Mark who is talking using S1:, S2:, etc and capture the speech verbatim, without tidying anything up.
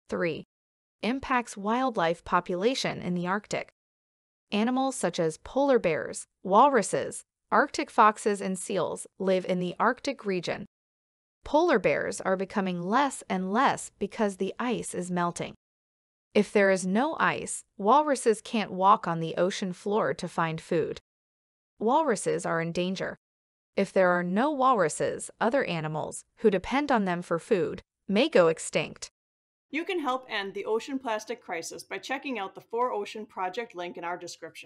S1: three. Impacts wildlife population in the Arctic. Animals such as polar bears, walruses, Arctic foxes, and seals live in the Arctic region. Polar bears are becoming less and less because the ice is melting. If there is no ice, walruses can't walk on the ocean floor to find food. Walruses are in danger. If there are no walruses, other animals, who depend on them for food, may go extinct.
S2: You can help end the ocean plastic crisis by checking out the For Ocean Project link in our description.